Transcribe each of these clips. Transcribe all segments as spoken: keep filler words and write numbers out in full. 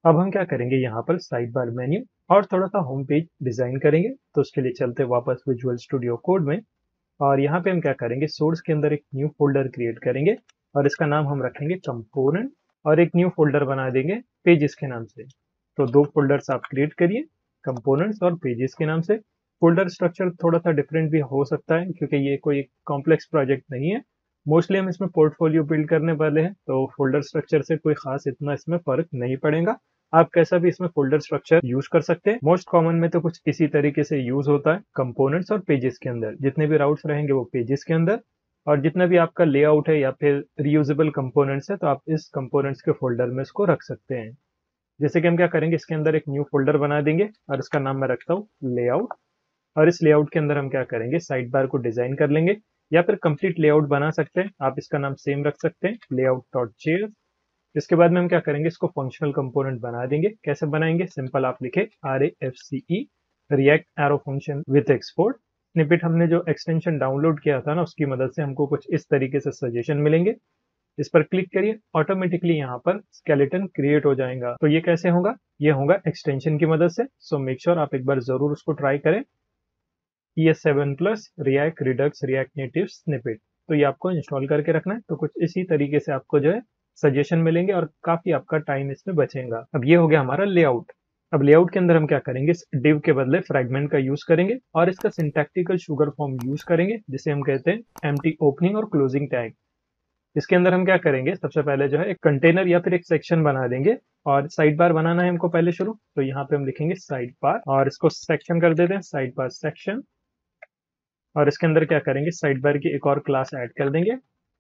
अब हम क्या करेंगे, यहाँ पर साइड बार मेन्यू और थोड़ा सा होम पेज डिजाइन करेंगे। तो उसके लिए चलते वापस विजुअल स्टूडियो कोड में, और यहाँ पे हम क्या करेंगे, सोर्स के अंदर एक न्यू फोल्डर क्रिएट करेंगे और इसका नाम हम रखेंगे कंपोनेंट, और एक न्यू फोल्डर बना देंगे पेजेस के नाम से। तो दो फोल्डर्स आप क्रिएट करिए, कंपोनेंट्स और पेजेस के नाम से। फोल्डर स्ट्रक्चर थोड़ा सा डिफरेंट भी हो सकता है क्योंकि ये कोई कॉम्प्लेक्स प्रोजेक्ट नहीं है। मोस्टली हम इसमें पोर्टफोलियो बिल्ड करने वाले हैं, तो फोल्डर स्ट्रक्चर से कोई खास इतना इसमें फर्क नहीं पड़ेगा। आप कैसा भी इसमें फोल्डर स्ट्रक्चर यूज कर सकते हैं। मोस्ट कॉमन में तो कुछ इसी तरीके से यूज होता है कंपोनेंट्स और पेजेस के अंदर। जितने भी राउट्स रहेंगे वो पेजेस के अंदर, और जितना भी आपका लेआउट है या फिर रियूजेबल कंपोनेंट्स है तो आप इस कंपोनेंट्स के फोल्डर में इसको रख सकते हैं। जैसे कि हम क्या करेंगे, इसके अंदर एक न्यू फोल्डर बना देंगे और इसका नाम मैं रखता हूँ लेआउट। और इस लेआउट के अंदर हम क्या करेंगे, साइड बार को डिजाइन कर लेंगे, या फिर कंप्लीट लेआउट बना सकते हैं। आप इसका नाम सेम रख सकते हैं, लेआउट डॉट जेएस। इसके बाद में हम क्या करेंगे, इसको फंक्शनल कंपोनेंट बना देंगे। कैसे बनाएंगे, सिंपल आप लिखे R A F C E react arrow function with export snippet. हमने जो एक्सटेंशन डाउनलोड किया था ना, उसकी मदद से हमको कुछ इस तरीके से सजेशन मिलेंगे। इस पर क्लिक करिए, ऑटोमेटिकली यहाँ पर स्केलेटन क्रिएट हो जाएगा। तो ये कैसे होगा, ये होगा एक्सटेंशन की मदद से। सो मेक श्योर आप एक बार जरूर उसको ट्राई करें। E S seven plus react redux react native snippet, तो ये आपको इंस्टॉल करके रखना है। तो कुछ इसी तरीके से आपको जो है सजेशन मिलेंगे और काफी आपका टाइम इसमें बचेगा। अब ये हो गया हमारा लेआउट। अब लेआउट के अंदर हम क्या करेंगे, इस डिव के बदले फ्रेगमेंट का यूज करेंगे और इसका सिंटैक्टिकल शुगर फॉर्म यूज करेंगे, जिसे हम कहते हैं एम्प्टी ओपनिंग और क्लोजिंग टैग। इसके अंदर हम क्या करेंगे, सबसे पहले जो है एक कंटेनर या फिर एक सेक्शन बना देंगे, और साइड बार बनाना है हमको पहले शुरू। तो यहाँ पे हम लिखेंगे साइड बार और इसको सेक्शन कर देते हैं, साइड बार सेक्शन। और इसके अंदर क्या करेंगे, साइड बार की एक और क्लास ऐड कर देंगे।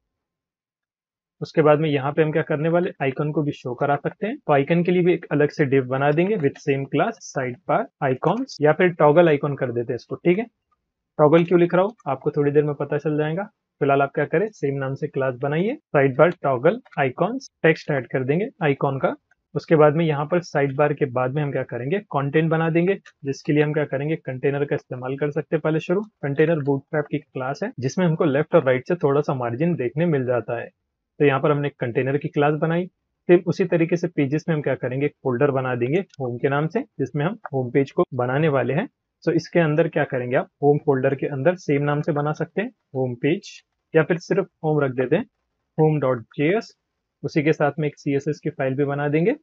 उसके बाद में यहाँ पे हम क्या करने वाले, आइकन को भी शो करा सकते हैं। तो आइकन के लिए भी एक अलग से डिव बना देंगे with same class side bar icons, या फिर टॉगल आइकॉन कर देते हैं इसको। ठीक है, टॉगल क्यों लिख रहा हूँ आपको थोड़ी देर में पता चल जाएगा। फिलहाल आप क्या करें, सेम नाम से क्लास बनाइए, side bar toggle icons, text add कर देंगे आइकॉन का। उसके बाद में यहाँ पर साइड बार के बाद में हम क्या करेंगे, कंटेंट बना देंगे, जिसके लिए हम क्या करेंगे, कंटेनर का इस्तेमाल कर सकते हैं। पहले शुरू, कंटेनर बूटस्ट्रैप की क्लास है जिसमें हमको लेफ्ट और राइट से थोड़ा सा मार्जिन देखने मिल जाता है। तो यहाँ पर हमने एक कंटेनर की क्लास बनाई। फिर उसी तरीके से पेजेस में हम क्या करेंगे, एक फोल्डर बना देंगे होम के नाम से, जिसमें हम होम पेज को बनाने वाले हैं। तो इसके अंदर क्या करेंगे, आप होम फोल्डर के अंदर सेम नाम से बना सकते हैं होम पेज, या फिर सिर्फ होम रख देते हैं, होम डॉट जेएस। उसी के साथ में एक सीएसएस की फाइल भी बना देंगे,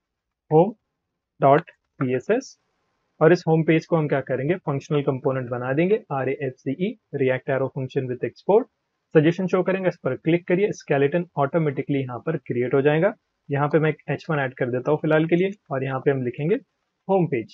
होम डॉट सीएसएस। और इस होम पेज को हम क्या करेंगे, फंक्शनल कंपोनेंट बना देंगे, R A F C E react arrow function with export. Suggestion show करेंगे, इस पर क्लिक करिए, स्केलेटन ऑटोमेटिकली यहाँ पर क्रिएट हो जाएगा। यहाँ पे मैं एक एच वन ऐड कर देता हूँ फिलहाल के लिए, और यहाँ पे हम लिखेंगे होम पेज।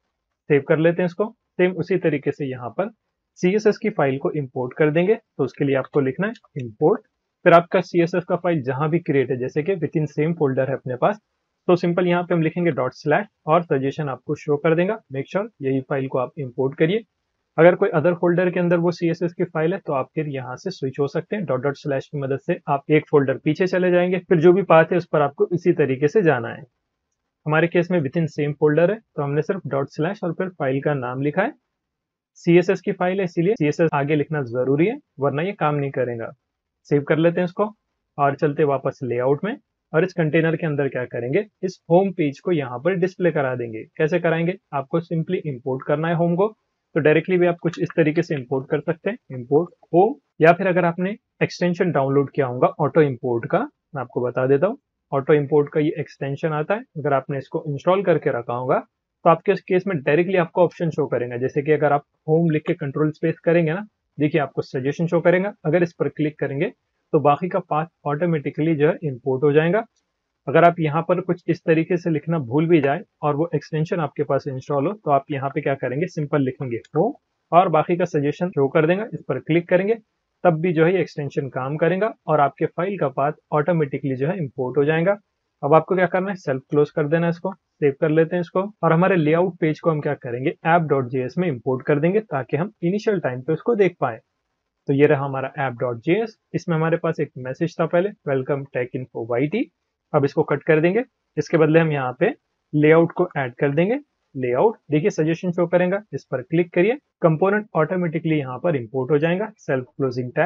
सेव कर लेते हैं इसको। सेम उसी तरीके से यहाँ पर सीएसएस की फाइल को इंपोर्ट कर देंगे। तो उसके लिए आपको लिखना है इंपोर्ट, फिर आपका सीएसएस का फाइल जहां भी क्रिएट है, जैसे कि विद इन सेम फोल्डर है अपने पास, तो सिंपल यहाँ पे हम लिखेंगे डॉट स्लैश, और सजेशन आपको शो कर देगा। मेक श्योर यही फाइल को आप इंपोर्ट करिए। अगर कोई अदर फोल्डर के अंदर वो सीएसएस की फाइल है तो आप फिर यहाँ से स्विच हो सकते हैं। डॉट डॉट स्लैश की मदद से आप एक फोल्डर पीछे चले जाएंगे, फिर जो भी पाथ है उस पर आपको इसी तरीके से जाना है। हमारे केस में विद इन सेम फोल्डर है, तो हमने सिर्फ डॉट स्लैश और फिर फाइल का नाम लिखा है। सीएसएस की फाइल है इसीलिए सीएसएस आगे लिखना जरूरी है, वरना ये काम नहीं करेगा। सेव कर लेते हैं इसको और चलते वापस लेआउट में, और इस कंटेनर के अंदर क्या करेंगे, इस होम पेज को यहाँ पर डिस्प्ले करा देंगे। कैसे कराएंगे, आपको सिंपली इंपोर्ट करना है होम को। तो डायरेक्टली भी आप कुछ इस तरीके से इंपोर्ट कर सकते हैं, इंपोर्ट होम, या फिर अगर आपने एक्सटेंशन डाउनलोड किया होगा ऑटो इंपोर्ट का, मैं आपको बता देता हूँ। ऑटो इंपोर्ट का ये एक्सटेंशन आता है, अगर आपने इसको इंस्टॉल करके रखा होगा तो आपके केस में डायरेक्टली आपको ऑप्शन शो करेगा। जैसे कि अगर आप होम लिख के कंट्रोल स्पेस करेंगे ना, देखिए आपको सजेशन शो करेगा। अगर इस पर क्लिक करेंगे तो बाकी का पाथ ऑटोमेटिकली जो है इंपोर्ट हो जाएगा। अगर आप यहाँ पर कुछ इस तरीके से लिखना भूल भी जाए और वो एक्सटेंशन आपके पास इंस्टॉल हो, तो आप यहाँ पे क्या करेंगे, सिंपल लिखेंगे होम और बाकी का सजेशन शो कर देगा। इस पर क्लिक करेंगे तब भी जो है ये एक्सटेंशन काम करेगा और आपके फाइल का पाथ ऑटोमेटिकली जो है इंपोर्ट हो जाएगा। अब आपको क्या करना है, सेल्फ क्लोज कर देना है इसको। सेव कर लेते हैं इसको, और हमारे लेआउट पेज को हम क्या करेंगे, ऐप डॉट जेएस में इंपोर्ट कर देंगे ताकि हम इनिशियल टाइम पे उसको देख पाए। तो ये रहा हमारा ऐप डॉट जेएस। इसमें हमारे पास एक मैसेज था पहले, वेलकम टेक इन्फो वाईटी। अब इसको कट कर देंगे, इसके बदले हम यहाँ पे लेआउट को ऐड कर देंगे। लेआउट देखिए सजेशन शो करेगा, इस पर क्लिक करिए, कंपोनेंट ऑटोमेटिकली यहाँ पर इंपोर्ट हो जाएगा, सेल्फ क्लोजिंग टैग।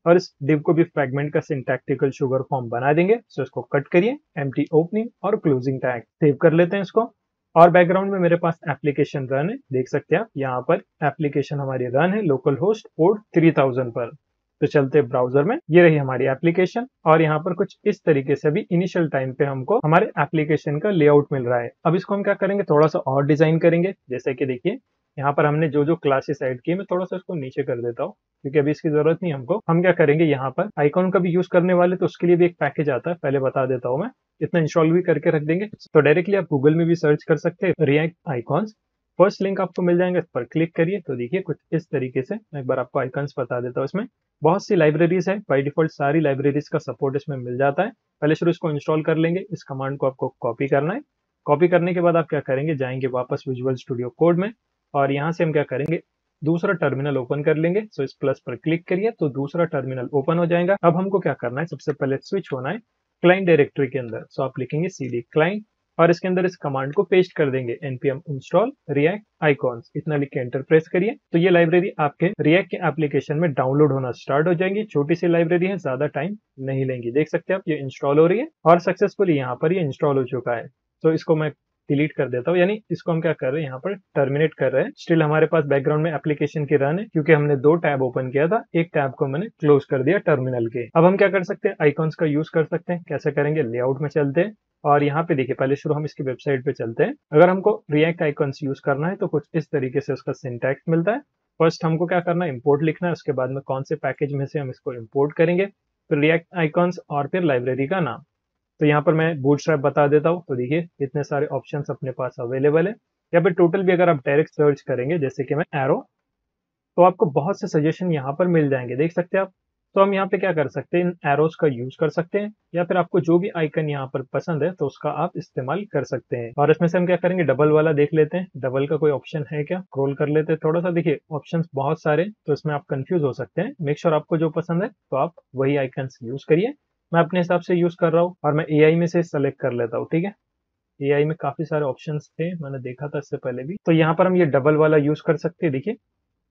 और इस div को भी फ्रैगमेंट का सिंटैक्टिकल शुगर फॉर्म बना देंगे। सो इसको कट करिए, एम्प्टी ओपनिंग और क्लोजिंग टैग सेव कर लेते हैं इसको। और बैकग्राउंड में मेरे पास एप्लीकेशन रन है, देख सकते हैं आप यहाँ पर एप्लीकेशन हमारी रन है localhost port three thousand पर। तो चलते ब्राउजर में, ये रही हमारी एप्लीकेशन और यहाँ पर कुछ इस तरीके से अभी इनिशियल टाइम पे हमको हमारे एप्लीकेशन का लेआउट मिल रहा है। अब इसको हम क्या करेंगे, थोड़ा सा और डिजाइन करेंगे। जैसे कि देखिए यहाँ पर हमने जो जो क्लासेस ऐड की, मैं थोड़ा सा इसको नीचे कर देता हूँ क्योंकि अभी इसकी जरूरत नहीं हमको। हम क्या करेंगे, यहाँ पर आइकॉन का भी यूज करने वाले, तो उसके लिए भी एक पैकेज आता है, पहले बता देता हूँ मैं। इतना इंस्टॉल भी करके रख देंगे। तो डायरेक्टली आप गूगल में भी सर्च कर सकते हैं रिएक्ट आइकॉन्स, फर्स्ट लिंक आपको मिल जाएंगे, इस पर क्लिक करिए। तो देखिए कुछ इस तरीके से, मैं एक बार आपको आइकॉन्स बता देता हूँ। इसमें बहुत सी लाइब्रेरीज है, बाय डिफॉल्ट सारी लाइब्रेरीज का सपोर्ट इसमें मिल जाता है। पहले शुरू इसको इंस्टॉल कर लेंगे। इस कमांड को आपको कॉपी करना है। कॉपी करने के बाद आप क्या करेंगे, जाएंगे वापस विजुअल स्टूडियो कोड में और यहाँ से हम क्या करेंगे, दूसरा टर्मिनल ओपन कर लेंगे। सो इस प्लस पर क्लिक करिए तो दूसरा टर्मिनल ओपन हो जाएगा। अब हमको क्या करना है, सबसे पहले स्विच होना है क्लाइंट डायरेक्टरी के अंदर। सो आप लिखेंगे cd क्लाइंट और इसके अंदर इस कमांड को पेस्ट कर देंगे, npm install react icons, इतना लिख के एंटर प्रेस करिए। तो ये लाइब्रेरी आपके रिएक्ट के एप्लीकेशन में डाउनलोड होना स्टार्ट हो जाएंगी। छोटी सी लाइब्रेरी है, ज्यादा टाइम नहीं लेंगी। देख सकते हैं आप, ये इंस्टॉल हो रही है और सक्सेसफुली यहाँ पर ये इंस्टॉल हो चुका है। तो इसको मैं डिलीट कर देता हूँ, यानी इसको हम क्या कर रहे हैं, यहाँ पर टर्मिनेट कर रहे हैं। स्टिल हमारे पास बैकग्राउंड में एप्लीकेशन की रन है क्योंकि हमने दो टैब ओपन किया था, एक टैब को मैंने क्लोज कर दिया टर्मिनल के। अब हम क्या कर सकते हैं, आइकॉन्स का यूज कर सकते हैं। कैसे करेंगे, लेआउट में चलते हैं और यहाँ पे देखिए, पहले शुरू हम इसकी वेबसाइट पे चलते हैं। अगर हमको रिएक्ट आइकॉन्स यूज करना है तो कुछ इस तरीके से उसका सिंटैक्स मिलता है। फर्स्ट हमको क्या करना है, इंपोर्ट लिखना है, उसके बाद में कौन से पैकेज में से हम इसको इंपोर्ट करेंगे, फिर रिएक्ट आइकॉन्स और फिर लाइब्रेरी का नाम। तो यहाँ पर मैं बूटस्ट्रैप बता देता हूँ। तो देखिए इतने सारे ऑप्शंस अपने पास अवेलेबल है। या फिर टोटल भी अगर आप डायरेक्ट सर्च करेंगे, जैसे कि मैं एरो, तो आपको बहुत से सजेशन यहाँ पर मिल जाएंगे, देख सकते हैं आप। तो हम यहाँ पे क्या कर सकते हैं, इन एरोस का यूज कर सकते हैं या फिर आपको जो भी आइकन यहाँ पर पसंद है तो उसका आप इस्तेमाल कर सकते हैं। और इसमें से हम क्या करेंगे, डबल वाला देख लेते हैं, डबल का कोई ऑप्शन है क्या, स्क्रॉल कर लेते हैं थोड़ा सा। देखिए ऑप्शंस बहुत सारे, तो इसमें आप कंफ्यूज हो सकते हैं। मेक श्योर आपको जो पसंद है तो आप वही आइकन्स यूज करिए। मैं अपने हिसाब से यूज कर रहा हूँ और मैं ए आई में से सेलेक्ट कर लेता हूँ, ठीक है। ए आई में काफी सारे ऑप्शंस थे, मैंने देखा था इससे पहले भी। तो यहाँ पर हम ये डबल वाला यूज कर सकते हैं। देखिए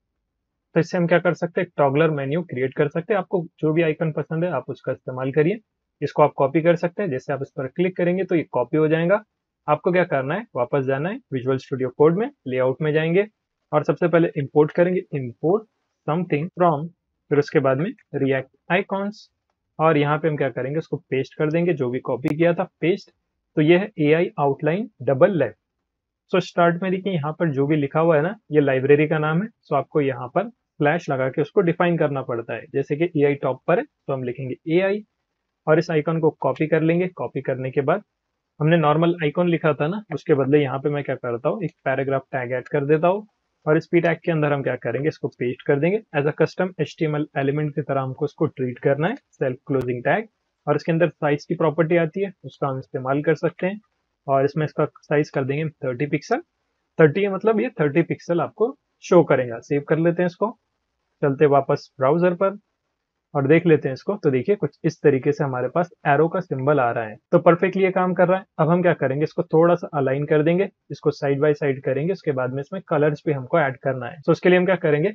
तो इससे हम क्या कर सकते हैं, टॉगलर मेन्यू क्रिएट कर सकते हैं। आपको जो भी आइकन पसंद है आप उसका इस्तेमाल करिए। इसको आप कॉपी कर सकते हैं, जैसे आप इस पर क्लिक करेंगे तो ये कॉपी हो जाएगा। आपको क्या करना है, वापस जाना है विजुअल स्टूडियो कोड में, लेआउट में जाएंगे और सबसे पहले इंपोर्ट करेंगे, इंपोर्ट समथिंग फ्रॉम, फिर उसके बाद में रिएक्ट आइकॉन्स और यहाँ पे हम क्या करेंगे, उसको पेस्ट कर देंगे, जो भी कॉपी किया था पेस्ट। तो ये है A I outline double left. So start में देखिए यहाँ पर जो भी लिखा हुआ है ना, ये लाइब्रेरी का नाम है। सो आपको यहाँ पर स्लैश लगा के उसको डिफाइन करना पड़ता है। जैसे कि ए आई टॉप पर है तो हम लिखेंगे ए आई और इस आइकन को कॉपी कर लेंगे। कॉपी करने के बाद हमने नॉर्मल आइकन लिखा था ना, उसके बदले यहाँ पे मैं क्या करता हूँ, एक पैराग्राफ टैग ऐड कर देता हूँ और इस पी टैग के अंदर हम क्या करेंगे, इसको पेस्ट कर देंगे। As a custom H T M L element की तरह हमको इसको ट्रीट करना है, सेल्फ क्लोजिंग टैग। और इसके अंदर साइज की प्रॉपर्टी आती है, उसका हम इस्तेमाल कर सकते हैं और इसमें इसका साइज कर देंगे थर्टी पिक्सल। थर्टी है मतलब ये थर्टी पिक्सल आपको शो करेगा। सेव कर लेते हैं इसको, चलते वापस ब्राउजर पर और देख लेते हैं इसको। तो देखिए कुछ इस तरीके से हमारे पास एरो का सिंबल आ रहा है, तो परफेक्टली ये काम कर रहा है। अब हम क्या करेंगे, इसको थोड़ा सा अलाइन कर देंगे, इसको साइड बाय साइड करेंगे। उसके बाद में इसमें कलर्स भी हमको ऐड करना है। तो उसके लिए हम क्या करेंगे,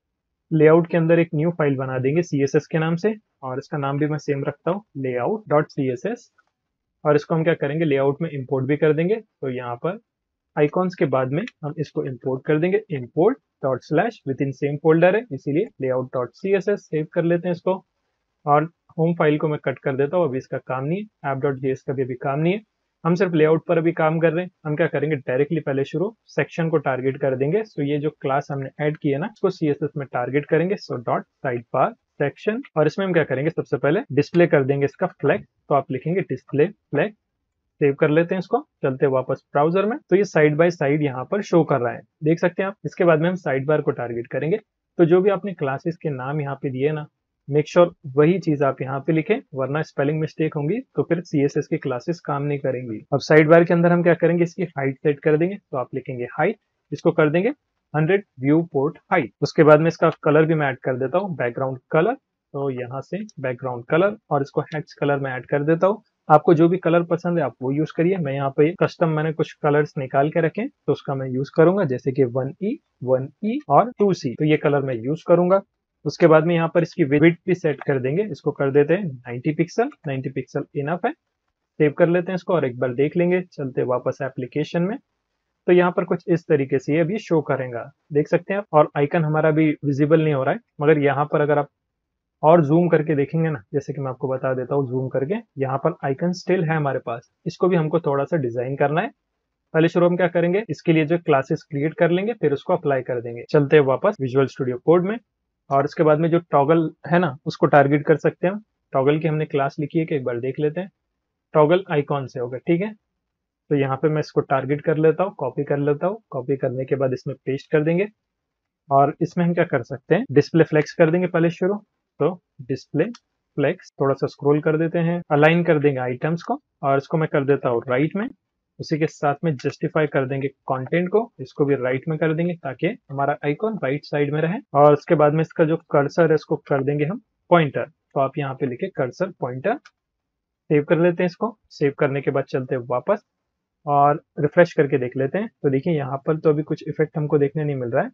लेआउट के अंदर एक न्यू फाइल बना देंगे सी एस एस के नाम से और इसका नाम भी मैं सेम रखता हूँ, layout dot C S S. और इसको हम क्या करेंगे, लेआउट में इंपोर्ट भी कर देंगे। तो यहाँ पर आइकॉन्स के बाद में हम इसको इंपोर्ट कर देंगे, import dot slash within same folder है इसीलिए layout dot C S S. Save कर लेते हैं इसको और होम फाइल को मैं कट कर देता हूँ, अभी इसका काम नहीं है। ऐप डॉट जे एस का भी अभी काम नहीं है, हम सिर्फ लेआउट पर अभी काम कर रहे हैं। हम क्या करेंगे, डायरेक्टली पहले शुरू सेक्शन को टारगेट कर देंगे। सो ये जो क्लास हमने ऐड किया ना, उसको सी एस एस में टारगेट करेंगे। So dot side bar section और इसमें हम क्या करेंगे, सबसे पहले डिस्प्ले कर देंगे इसका फ्लैग। तो आप लिखेंगे डिस्प्ले फ्लैग। सेव कर लेते हैं इसको, चलते वापस ब्राउजर में। तो ये साइड बाय साइड यहाँ पर शो कर रहा है, देख सकते हैं आप। इसके बाद में हम साइड बार को टारगेट करेंगे। तो जो भी आपने क्लासेस के नाम यहाँ पे दिए ना, मेक श्योर sure वही चीज आप यहाँ पे लिखें, वरना स्पेलिंग मिस्टेक होंगी तो फिर सी एस एस की क्लासेस काम नहीं करेंगी। अब साइड बार के अंदर हम क्या करेंगे, इसकी हाइट सेट कर देंगे। तो आप लिखेंगे हाइट, इसको कर देंगे हंड्रेड व्यू पोर्ट हाइट। उसके बाद में इसका कलर भी मैं ऐड कर देता हूँ, बैकग्राउंड कलर। तो यहाँ से बैकग्राउंड कलर और इसको हेक्स कलर में ऐड कर देता हूँ। आपको जो भी कलर पसंद है आप वो यूज करिए। मैं यहाँ पे कस्टम मैंने कुछ कलर्स निकाल के रखे तो उसका मैं यूज करूंगा, जैसे कि वन ई वन ई और टू सी। तो ये कलर मैं यूज करूंगा। उसके बाद में यहाँ पर इसकी विड्थ भी सेट कर देंगे, इसको कर देते हैं ninety pixel. Ninety pixel enough है। सेव कर लेते हैं इसको और एक बार देख लेंगे। चलते वापस एप्लीकेशन में, तो यहाँ पर कुछ इस तरीके से ये अभी शो करेगा, देख सकते हैं आप। और आइकन हमारा भी विजिबल नहीं हो रहा है, मगर यहाँ पर अगर आप और जूम करके देखेंगे ना, जैसे कि मैं आपको बता देता हूँ जूम करके, यहाँ पर आइकन स्टिल है हमारे पास। इसको भी हमको थोड़ा सा डिजाइन करना है। पहले शुरू हम क्या करेंगे, इसके लिए जो क्लासेस क्रिएट कर लेंगे, फिर उसको अप्लाई कर देंगे। चलते हैं वापस विजुअल स्टूडियो कोड में, और इसके बाद में जो टॉगल है ना, उसको टारगेट कर सकते हैं हम। टॉगल की हमने क्लास लिखी है कि एक बार देख लेते हैं। टॉगल आइकॉन से होगा, ठीक है। तो यहाँ पे मैं इसको टारगेट कर लेता हूँ, कॉपी कर लेता हूँ। कॉपी करने के बाद इसमें पेस्ट कर देंगे, और इसमें हम क्या कर सकते हैं, डिस्प्ले फ्लेक्स कर देंगे पहले शुरू। तो डिस्प्ले फ्लेक्स, थोड़ा सा स्क्रॉल कर देते हैं, अलाइन कर देंगे आइटम्स को, और इसको मैं कर देता हूँ राइट में। उसी के साथ में जस्टिफाई कर देंगे कंटेंट को, इसको भी राइट में कर देंगे ताकि हमारा आइकॉन राइट साइड में रहे। और उसके बाद में इसका जो कर्सर है इसको कर देंगे हम पॉइंटर। तो आप यहाँ पे लिखे कर्सर पॉइंटर। सेव कर लेते हैं इसको। सेव करने के बाद चलते हैं वापस और रिफ्रेश करके देख लेते हैं। तो देखिए यहाँ पर तो अभी कुछ इफेक्ट हमको देखने नहीं मिल रहा है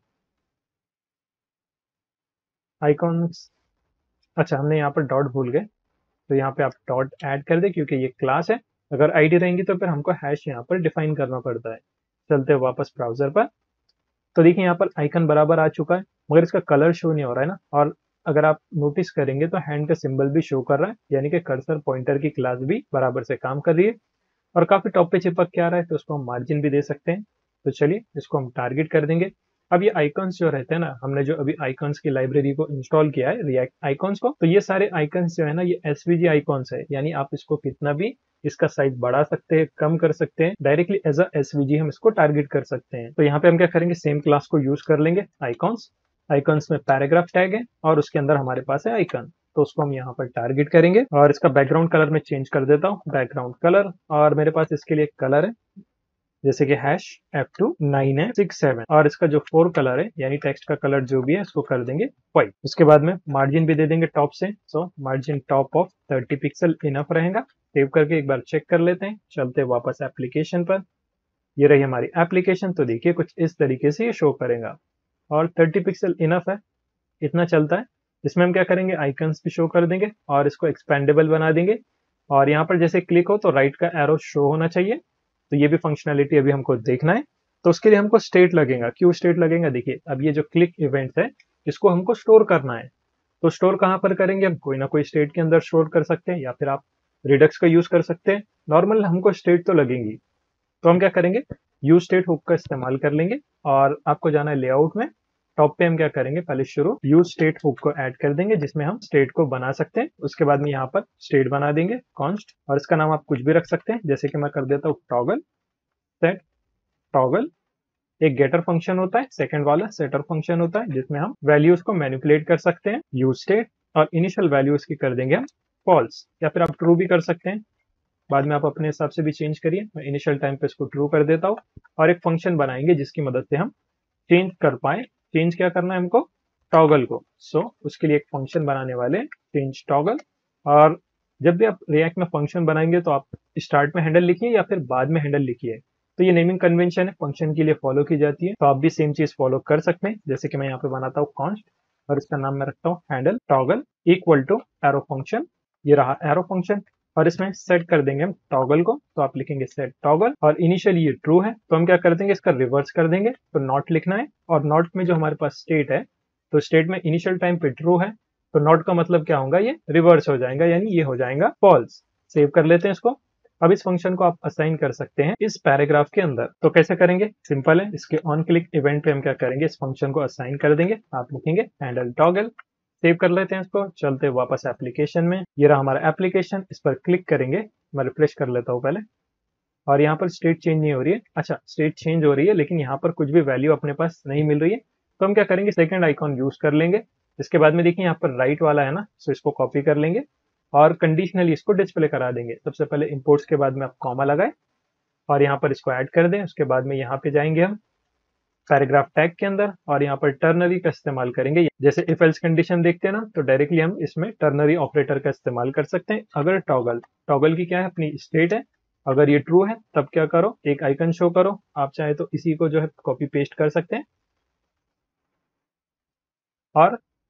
आइकॉन्स। अच्छा, हमने यहाँ पर डॉट भूल गए, तो यहाँ पे आप डॉट ऐड कर दे क्योंकि ये क्लास है। अगर आईडी रहेंगी तो फिर हमको हैश यहाँ पर डिफाइन करना पड़ता है। चलते हैं वापस ब्राउजर पर, तो देखिए यहाँ पर आइकन बराबर आ चुका है, मगर इसका कलर शो नहीं हो रहा है ना। और अगर आप नोटिस करेंगे तो हैंड का सिंबल भी शो कर रहा है, यानी कि कर्सर पॉइंटर की क्लास भी बराबर से काम कर रही है। और काफी टॉप पे चिपक के आ रहा है, तो उसको हम मार्जिन भी दे सकते हैं। तो चलिए इसको हम टारगेट कर देंगे। अब ये आइकॉन्स जो रहते हैं ना, हमने जो अभी आइकॉन्स की लाइब्रेरी को इंस्टॉल किया है, रिएक्ट आइकॉन्स को, तो ये सारे आइकॉन्स जो है ना, ये एसवीजी आइकॉन्स है। यानी आप इसको कितना भी इसका साइज बढ़ा सकते हैं, कम कर सकते हैं, डायरेक्टली एज अ एसवीजी हम इसको टारगेट कर सकते हैं। तो यहाँ पे हम क्या करेंगे, सेम क्लास को यूज कर लेंगे आइकॉन्स। आइकॉन्स में पैराग्राफ टैग है और उसके अंदर हमारे पास है आइकन, तो उसको हम यहाँ पर टारगेट करेंगे। और इसका बैकग्राउंड कलर में चेंज कर देता हूँ, बैकग्राउंड कलर। और मेरे पास इसके लिए कलर है, जैसे कि हैश एफ टू नाइन है सिक्स सेवन। और इसका जो फोर कलर है, यानी टेक्स्ट का कलर जो भी है, इसको कर देंगे व्हाइट। उसके बाद में मार्जिन भी दे देंगे टॉप से। So margin top of thirty pixel enough रहेगा। सेव करके एक बार चेक कर लेते हैं। चलते वापस एप्लीकेशन पर, ये रही हमारी एप्लीकेशन। तो देखिए कुछ इस तरीके से ये शो करेगा, और थर्टी पिक्सल इनफ है, इतना चलता है। इसमें हम क्या करेंगे, आइकन्स भी शो कर देंगे और इसको एक्सपेंडेबल बना देंगे। और यहाँ पर जैसे क्लिक हो तो राइट का एरो शो होना चाहिए। तो ये भी फंक्शनैलिटी अभी हमको देखना है। तो उसके लिए हमको स्टेट लगेगा। क्यों स्टेट लगेगा, देखिए अब ये जो क्लिक इवेंट है, इसको हमको स्टोर करना है। तो स्टोर कहाँ पर करेंगे, हम कोई ना कोई स्टेट के अंदर स्टोर कर सकते हैं, या फिर आप रिडक्स का यूज कर सकते हैं। नॉर्मल हमको स्टेट तो लगेंगी, तो हम क्या करेंगे, यूज स्टेट हुक का इस्तेमाल कर लेंगे। और आपको जाना है लेआउट में, टॉप पे हम क्या करेंगे, पहले शुरू यूज स्टेट हुक को ऐड कर देंगे, जिसमें हम स्टेट को बना सकते हैं। उसके बाद में यहाँ पर स्टेट बना देंगे कॉन्स्ट, और इसका नाम आप कुछ भी रख सकते हैं, जैसे कि मैं कर देता हूँ टॉगल सेट टॉगल। एक गेटर फंक्शन होता है, सेकंड वाला सेटर फंक्शन होता है, जिसमें हम वैल्यूज को मैनिपुलेट कर सकते हैं यूज स्टेट। और इनिशियल वैल्यूज की कर देंगे हम फॉल्स, या फिर आप ट्रू भी कर सकते हैं। बाद में आप अपने हिसाब से भी चेंज करिए। मैं इनिशियल टाइम पे इसको ट्रू कर देता हूँ, और एक फंक्शन बनाएंगे जिसकी मदद से हम चेंज कर पाए। चेंज क्या करना है हमको, टॉगल को। सो so, उसके लिए एक फंक्शन बनाने वाले चेंज टॉगल। और जब भी आप रिएक्ट में फंक्शन बनाएंगे तो आप स्टार्ट में हैंडल लिखिए या फिर बाद में हैंडल लिखिए। तो ये नेमिंग कन्वेंशन है, फंक्शन के लिए फॉलो की जाती है। तो आप भी सेम चीज फॉलो कर सकते हैं। जैसे कि मैं यहाँ पे बनाता हूँ कॉन्स्ट, और इसका नाम मैं रखता हूँ handle toggle equal to arrow function. ये रहा एरो फंक्शन, और इसमें सेट कर देंगे हम टॉगल को। तो आप लिखेंगे सेट टॉगल, और इनिशियली ये ट्रू है, तो हम क्या कर देंगे, इसका रिवर्स कर देंगे। तो नॉट लिखना है, और नॉट में जो हमारे पास स्टेट है, तो स्टेट में इनिशियल टाइम पे ट्रू है, तो नॉट का मतलब क्या होगा, ये रिवर्स हो जाएगा, यानी ये हो जाएगा फॉल्स। सेव कर लेते हैं इसको। अब इस फंक्शन को आप असाइन कर सकते हैं इस पैराग्राफ के अंदर। तो कैसे करेंगे, सिंपल है। इसके ऑन क्लिक इवेंट पे हम क्या करेंगे, इस फंक्शन को असाइन कर देंगे। आप लिखेंगे हैंडल टॉगल, सेव कर लेते हैं इसको। चलते वापस एप्लीकेशन में, ये रहा हमारा एप्लीकेशन। इस पर क्लिक करेंगे, मैं रिफ्रेश कर लेता हूँ पहले, और यहाँ पर स्टेट चेंज नहीं हो रही है। अच्छा, स्टेट चेंज हो रही है, लेकिन यहाँ पर कुछ भी वैल्यू अपने पास नहीं मिल रही है। तो हम क्या करेंगे, सेकंड आइकॉन यूज कर लेंगे। इसके बाद में देखिए यहाँ पर राइट वाला है ना, सो इसको कॉपी कर लेंगे और कंडीशनली इसको डिस्प्ले करा देंगे। सबसे पहले इंपोर्ट्स के बाद में आप कॉमा लगाए और यहाँ पर इसको ऐड कर दें। उसके बाद में यहाँ पे जाएंगे हम पैराग्राफ टैग के अंदर, और यहाँ पर टर्नरी का इस्तेमाल करेंगे। जैसे इफ एल्स कंडीशन देखते हैं ना, तो डायरेक्टली हम इसमें टर्नरी ऑपरेटर का इस्तेमाल कर सकते हैं। अगर टॉगल टॉगल की क्या है, अपनी स्टेट है, अगर ये ट्रू है तब क्या करो, एक आइकन शो करो। आप चाहे तो इसी को जो है कॉपी पेस्ट कर सकते हैं, और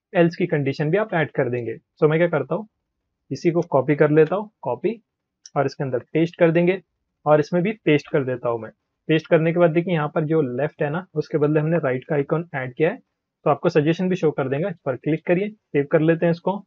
एल्स की कंडीशन भी आप ऐड कर देंगे। सो मैं क्या करता हूँ, इसी को कॉपी कर लेता हूँ, कॉपी, और इसके अंदर पेस्ट कर देंगे, और इसमें भी पेस्ट कर देता हूँ मैं। पेस्ट करने के बाद देखिए यहाँ पर जो लेफ्ट है ना, उसके बदले हमने राइट का आइकॉन ऐड किया है, तो आपको सजेशन भी शो कर देगा। इस पर क्लिक करिए, सेव कर लेते हैं इसको,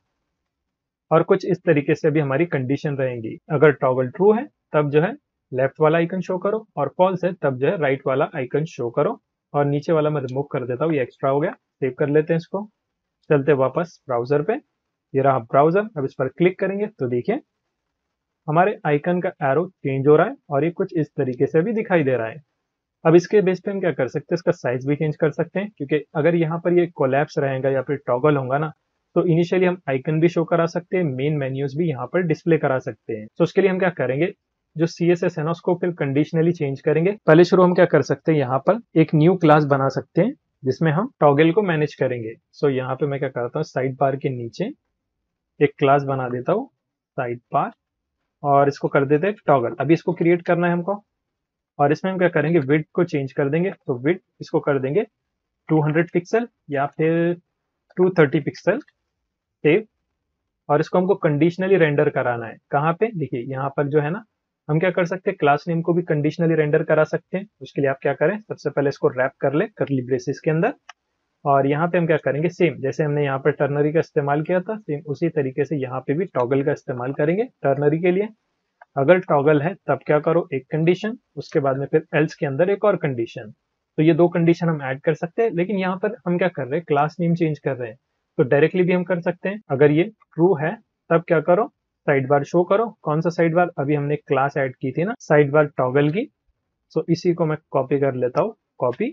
और कुछ इस तरीके से अभी हमारी कंडीशन रहेंगी। अगर टॉगल ट्रू है तब जो है लेफ्ट वाला आइकन शो करो, और फॉल्स है तब जो है राइट वाला आइकन शो करो। और नीचे वाला मैं रिमूव कर देता हूँ, ये एक्स्ट्रा हो गया। सेव कर लेते हैं इसको, चलते वापस ब्राउजर पे। ये रहा ब्राउजर, अब इस पर क्लिक करेंगे तो देखिए हमारे आइकन का एरो चेंज हो रहा है, और ये कुछ इस तरीके से भी दिखाई दे रहा है। अब इसके बेस पे हम क्या कर सकते हैं, इसका साइज भी चेंज कर सकते हैं, क्योंकि अगर यहाँ पर ये कोलैप्स रहेगा या फिर टॉगल होगा ना, तो इनिशियली हम आइकन भी शो करा सकते हैं, मेन मेन्यूज भी यहाँ पर डिस्प्ले करा सकते हैं। तो उसके लिए हम क्या करेंगे, जो सी एस एस है ना, उसको फिर कंडीशनली चेंज करेंगे। पहले शुरू हम क्या कर सकते हैं, यहाँ पर एक न्यू क्लास बना सकते हैं जिसमें हम टॉगल को मैनेज करेंगे। सो यहाँ पे मैं क्या करता हूँ, साइड बार के नीचे एक क्लास बना देता हूँ, साइड बार, और इसको कर देते हैं टॉगल। अभी इसको क्रिएट करना है हमको, और इसमें हम क्या करेंगे, विड्थ को चेंज कर देंगे। तो विड्थ इसको कर देंगे टू हंड्रेड पिक्सल या फिर टू थर्टी पिक्सल, सेव। और इसको हमको कंडीशनली रेंडर कराना है। कहाँ पे, देखिए यहाँ पर जो है ना, हम क्या कर सकते हैं, क्लास नेम को भी कंडीशनली रेंडर करा सकते हैं। उसके लिए आप क्या करें, सबसे पहले इसको रैप कर ले करली ब्रेसेस के अंदर, और यहाँ पे हम क्या करेंगे, सेम जैसे हमने यहाँ पर टर्नरी का इस्तेमाल किया था, सेम उसी तरीके से यहाँ पे भी टॉगल का इस्तेमाल करेंगे टर्नरी के लिए। अगर टॉगल है तब क्या करो, एक कंडीशन, उसके बाद में फिर एल्स के अंदर एक और कंडीशन। तो ये दो कंडीशन हम ऐड कर सकते हैं, लेकिन यहाँ पर हम क्या कर रहे हैं, क्लास नेम चेंज कर रहे हैं। तो डायरेक्टली भी हम कर सकते हैं। अगर ये ट्रू है तब क्या करो, साइड बार शो करो। कौन सा साइड बार, अभी हमने क्लास ऐड की थी ना साइड बार टॉगल की। सो इसी को मैं कॉपी कर लेता हूँ, कॉपी,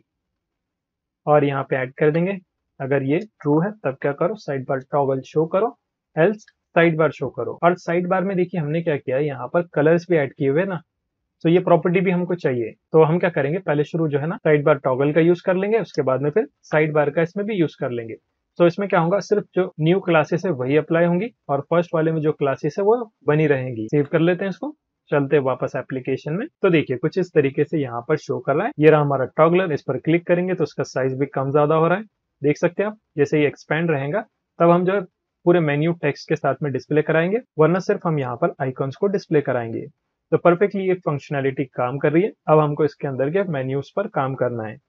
और यहाँ पे ऐड कर देंगे। अगर ये ट्रू है तब क्या करो, साइड बार टॉगल शो करो, एल्स साइड बार शो करो। और साइड बार में देखिए हमने क्या किया है, यहाँ पर कलर्स भी ऐड किए हुए ना, तो ये प्रॉपर्टी भी हमको चाहिए। तो हम क्या करेंगे, पहले शुरू जो है ना साइड बार टॉगल का यूज कर लेंगे, उसके बाद में फिर साइड बार का इसमें भी यूज कर लेंगे। तो इसमें क्या होगा, सिर्फ जो न्यू क्लासेस है वही अप्लाई होंगी, और फर्स्ट वाले में जो क्लासेस है वो बनी रहेंगी। सेव कर लेते हैं इसको, चलते वापस एप्लीकेशन में। तो देखिए कुछ इस तरीके से यहाँ पर शो कर रहा है। ये रहा हमारा टॉगलर, इस पर क्लिक करेंगे तो उसका साइज भी कम ज्यादा हो रहा है। देख सकते हैं आप, जैसे ये एक्सपैंड रहेगा तब हम जो है पूरे मेन्यू टेक्स्ट के साथ में डिस्प्ले कराएंगे, वरना सिर्फ हम यहाँ पर आइकॉन्स को डिस्प्ले कराएंगे। तो परफेक्टली ये फंक्शनैलिटी काम कर रही है। अब हमको इसके अंदर के मेन्यूज पर काम करना है।